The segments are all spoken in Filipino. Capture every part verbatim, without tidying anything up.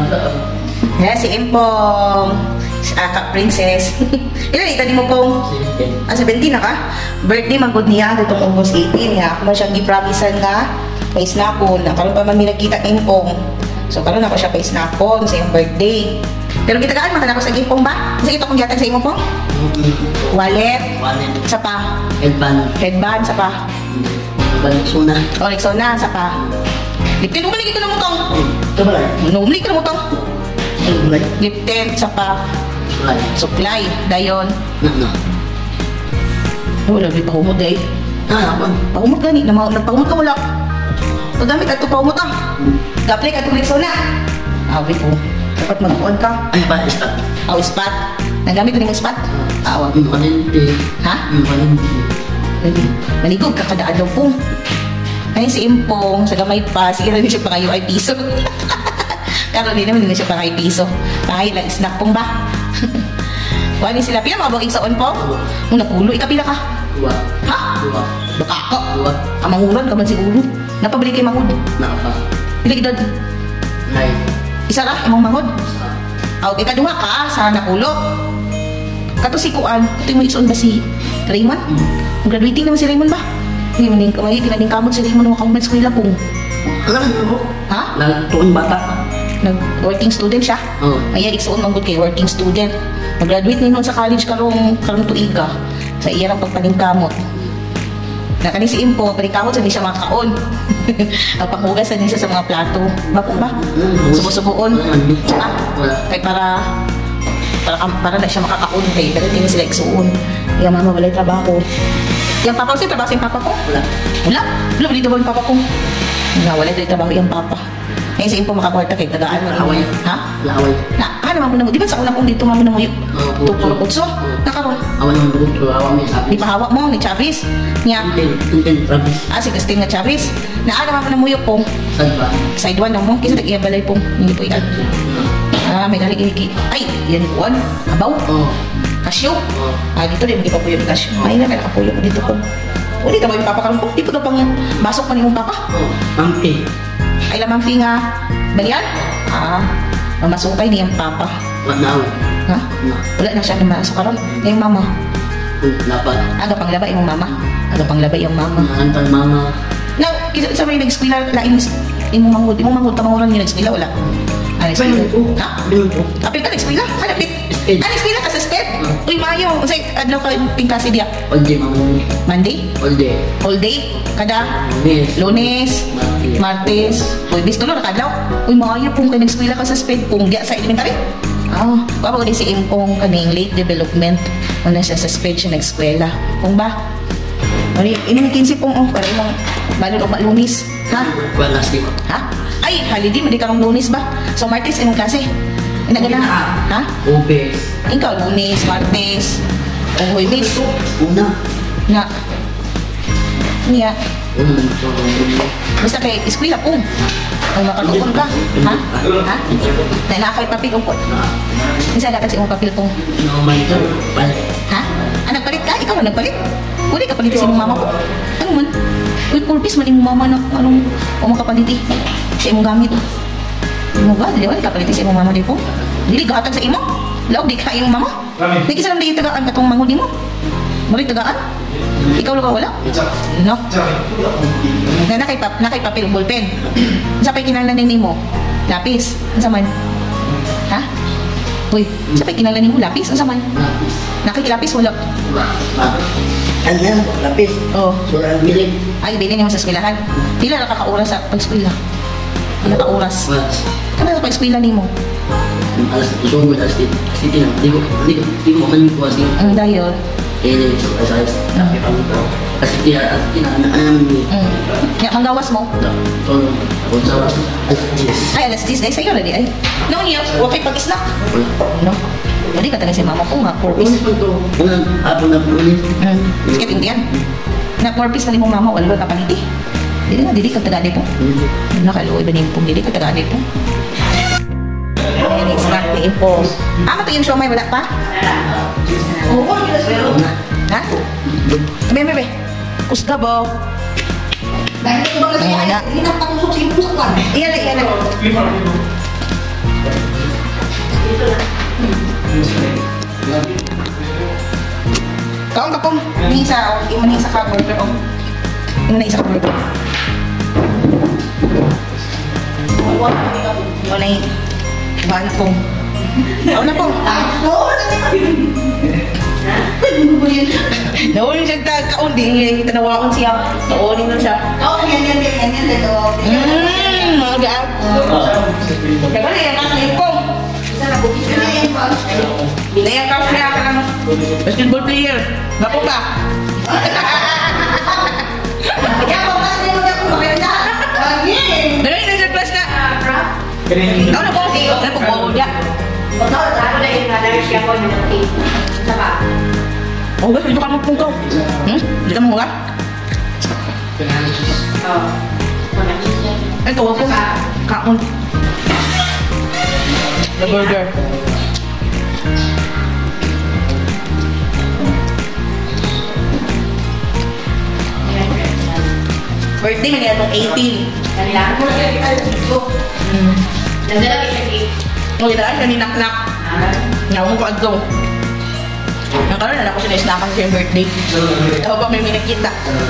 Yeah, si Impong. Si Aka Princess. Ilan ita di mo pong? Ah, seventeen na ka? Birthday magod niya itong August eighteen nga. Ako man siyang gipromisan nga pa-snapon. Karon pa man mi nagkita ng Impong. So karon ako siya pa-snapon sa iyong birthday. Pero kita gaan man ako sa Impong ba? Sa ito kong gihatag sa imo pong? Wallet. Wallet. Sa pa? Headband. Headband sa pa? Rexona. Oh, Rexona sa pa? Liptin, umalik ito na mo tong. Ito ba lang? Umalik ka na mo tong. Like? Liptin sa pa? Supply. Supply. Dayon. No, no. Wala, di pa humod eh. Ah, apa? Pahumot gani, nagpahumot ka wala. Pagdamit ka ito pahumot ah. Gapli ka ito Rexona. Awi po. Dapat magpuan ka. Ay, ba? Spot. Aw, spot. Nagamit ko ng spot? Awa. Yung valente. Ha? Yung valente. Maligog ka kada adlaw po. Ay si Impong, sa gamay pa, sige rin siya pangayo ay piso. Karon din naman din siya pangayo piso. Pangayo lang snack pong ba? Wala sila pila mga bawing sa on po? Una pulo, ikapila ka? Dua. Ha? Dua. Baka ka? Dua. Amanguran ka man siguro. Napabili kay mangod. Napa. Pila kidad? Nine. Isa ra, imong mangod. Aw, ikaduha ka sa napulo. Kato si Kuan, ito mo ison ba si Raymond? Graduating naman si Raymond ba? Hindi mo ning kamay, kinaning kamot si Raymond ng kakumbens ko nila pong. Alam mo? Ha? Nagtuon bata. Nag-working student siya? Oo. Ay, iksoon manggod kay working student. Nag-graduate ninyo sa college karong karong tuiga sa iya ng pagpaningkamot. Nakani si Impo, paningkamot sa di siya makakaon. Ang panghugas sa niya sa mga plato. Bako ba? Subo-subuon. Ah, kay para para para na siya makakaon kay dahil hindi sila iksuon. Yung mama walay trabaho. Yung papa ko siya trabaho sa yung papa ko? Wala. Wala. Wala ba dito ba yung papa ko? Nga, wala dito trabaho yung papa. Ngayon sa Impo makakwarta kay tagaan mo. Laway. Ha? Laway. Na, ah, naman mo na mo. Di ba sa una kong dito mami na mo yung tupuro kutso? Nakaroon. Awan naman bugot ko. Awan may sabi. Di pa hawak mo ni Chavez. Niya. Tintin. Tintin. Travis. Ah, si Christine nga Chavez. Na, ah, naman mo na mo yung pong. Saan ba? Side one na mo. Kisa nag-iya balay pong. Hindi po yan. Ah, may galing-gigi. Ay, yan kuwan. Abaw. Oo. Kasyo. Oo. Ah, dito rin, hindi pa po yung kasyo. Ay, na, kaya nakapuyo ko dito po. O, di ba yung papa karoon po? Di po ito pang basok pa niyong papa. Oo. Pampi. Ay, lamang fi nga. Balian? Ah, mamasukay niyang papa. What now? Ha? Wala na siya na masok karoon. Yung mama. Lapat. Aga panglaba yung mama. Aga panglaba yung mama. Nahantan mama. Now, isa sa may nag-skwila, lain imong mangod. Imong mangod, tamanguran yung nag-skwila, wala. Ah, nag-skwila. Ha? Binuto. Apil ka nag-skwila? Hanapit. Sped. Ah, nag-skwila ka sa sped? Uy, mayo. Say, adlaw ka yung klase diya. All day mama. Monday? All day. All day? Kada? Yes. Lunes? Martes. Martes? Uy, bis tulo, nakadlaw. Uy, mayo kung kayo nag-skwila ka sa sped, kung diya sa elementary. Ah, wala ko din si Impong kaning late development. Wala siya sa sped siya nag-skwela. Kung ba? Mari, ini kinsi pong oh, para imong balon o lunis. Ha? Wala sleep. Ha? Ay, holiday, madi karong lunes ba? So, Martes, imong klase? Inagana? Ha? Obes. Ikaw, lunes, Martes, o Huwebes. Una. Nga. Nga. Una. Basta kay eskwela po. Ang makaluon ka. Ha? Ha? Nailakay papel umpot. Isa dapat si imong papel po. Normal to. Balik. Ha? Ah, nagpalit ka? Ikaw na nagpalit? Uli ka palit sa imong mama ko. Ano man? Uy, pulpis man imong mama na anong o makapaliti sa imong gamit. Imo ba? Dili ka palit sa imong mama di po? Dili gahatag sa imo? Laog di ka imong mama? Di kasi lang di tagaan katong mangod nimo. Mali tagaan? Ikaw lang wala? No. Na nakay pap, nakay papel ballpen. Sa pay kinahanglan nimo? Lapis. Unsa man? Ha? Uy, sa pay kinahanglan nimo lapis? Unsa man? Lapis. Nakikilapis wala. Ano yan? Lapis. Oh. Surang bilin. Ay, bilhin mo sa eskwelahan. Pila na kaka-oras sa pag-eskwela? Pila ka oras? Mas. Ano sa pag-eskwela nimo? Alas isong alas din. Sige na. Di ko di ko di ko man ko kasi. Ang dayon. Eh, so as as. Tapi pang ko. Kasi kaya at kinaan ni. Mm. Ya, manggawas mo. So, kung sa yes. Ay, alas diyes. Dahil sa'yo na di ay. No, niya. Huwag kayo pag-snack. No. Hindi ka taga si mama ko nga. Four piece. Unis pa to. Unang hapon na unis. Mm. Sikit hindi yan. Na four piece na ni mong mama. Wala ka paliti. Dili nga, dili ka taga po. Nakaluoy ba ni Impong? Dili ka taga po. Ayan, snack ni Impong. Ah, mato yung siomay. Wala pa? Oo, ha? Bebe, bebe. Kusga ba? Dahil ito ba kasi Wala. ay, hindi na patusok sa imo sa kwan. Iyan na, iyan na. Kaon ka pong. Ni isa, oh. Imo ni isa ka burger, oh. Imo ni isa ka burger. Imo na yung bahan na pong. Kaon na pong. Naunin siya ka kaon, di tanawaon siya. Naunin na siya. Oo, yan, yan, yan, yan, yan, yan. Mmm, mga gaan. Kaya na yan, nasa yung pong. Binayang ka siya ka ng basketball player. Bapo ba? Kaya ako kasi mo na kung maganda. Lagi. Dali na siya class na. Ako na po. Ano po po niya? Ano na yung nadaris siya ko yung team. Saka. Oh, guys, dito ka magpong ko. Hmm? Dito ka mga Oo. Ito ako. Kaon. The burger. Birthday man yan itong eighteen. Kanila. Hmm. Nandala kayo siya cake. O, ilaan siya ni Naknak. Ngawang ko adto. Nakaroon na ako siya na isnakan siya yung birthday. Ako pa may minakita.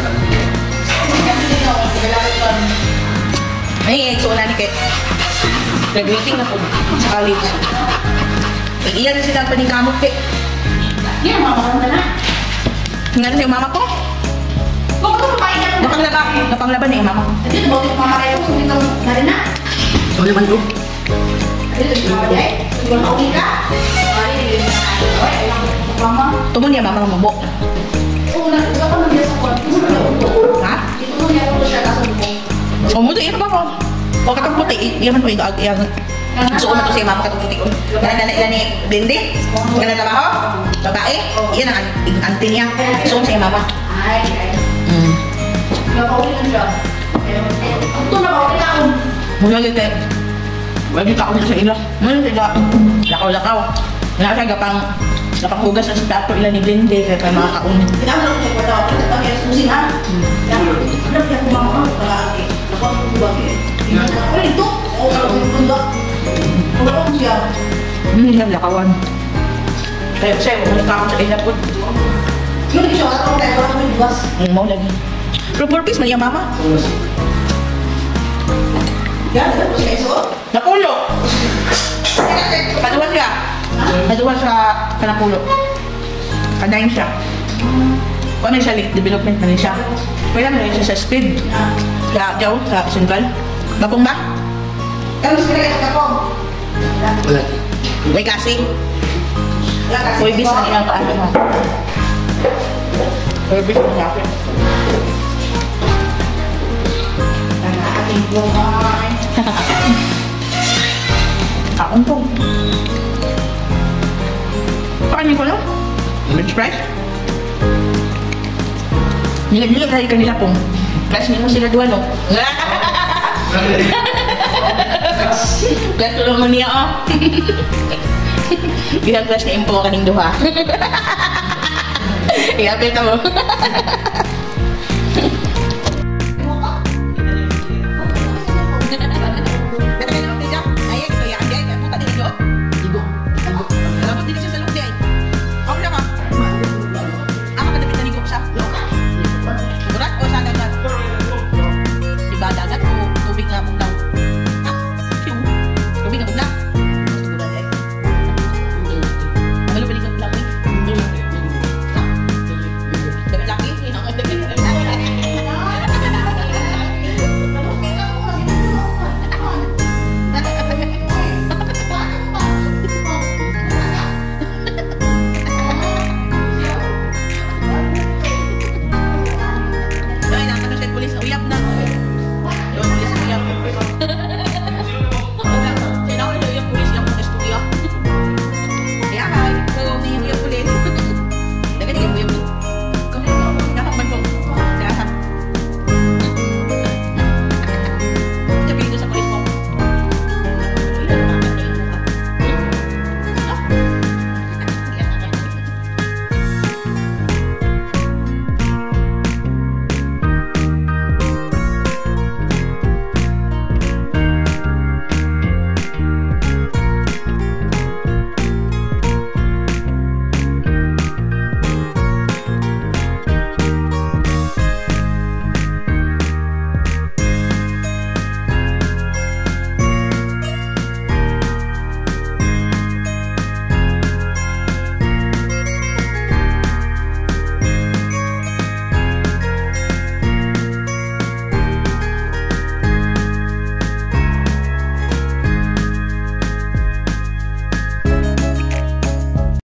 Ay, so na ni Ket. Nag-greeting na po sa college. Iiyan na silang paningkamot, Ket. Yan, mamakamda na. Nga na yung mama ko. Kung ito papain na ito. Napanglaban. Napanglaban na yung mama ko. Ito, bago yung mama kayo, kung ito na rin na. So naman bro. Ito, yung mama kayo. Kung mauwi ka. Ay, yun na. Ay, ay, mama. Tumon niya mama mo. Oo, nagkita ko nang sa kwarto. Ha? Ito mo niya ko siya kasunod. O mo iya ba ko? O katong puti, iya man ko yung yang suon na to siya mama katong puti ko. Dahil na nila ni Blindi, nga na trabaho, babae, iyan ang auntie niya. Suon siya mama. Ay, ay. Mm. Nakauwi na siya. Ito, nakauwi na ako. Mula dito, wagi ka ako sa ilo. Mula dito, lakaw-lakaw. Wala siya gapang, gapang hugas na sa plato ilan ni Blindi, kaya kaya mga kaun. Pinamalo ko siya kwarto. Ito, kami ang susin ha. Ano kaya kumama ko? Kalaki. Nakuha ko ba kayo? Ano ito? Oo, ano yung bunda? Wala ko siya. Hindi siya lakawan. Kaya siya, wala ka ako sa ilo po. Yung siya, wala ko tayo. Wala ko yung buwas. Ang mau lagi. Pero purpose man yung mama. Yan, ano ko siya iso? Napulo! Paduwan siya. Paduwan sa kanapulo. Kanayin siya. Kung ano siya, late development man siya. Kaya naman yun siya sa speed. Sa Jaw, sa Central. Bapong ba? Kami sila yung kapong. Wala. May kasi. Wala kasi. Uy, bis na ilang paano mo. Uy, bis na natin. Ang ating buhay. Kaon po. Pakanin ko lang. French fries. Nilag-nilag tayo kanila po. Plus niyo sila dua, no? Plus tulong mo niya, oh. Bilang plus na impo kaning duha. Iapil ka mo.